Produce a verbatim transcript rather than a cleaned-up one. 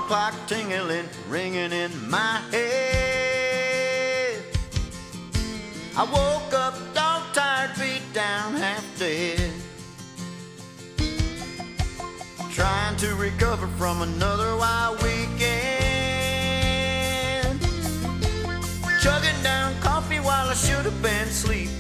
clock tingling, ringing in my head. I woke up dog-tired, beat down, half dead, trying to recover from another wild weekend, chugging down coffee while I should have been asleep.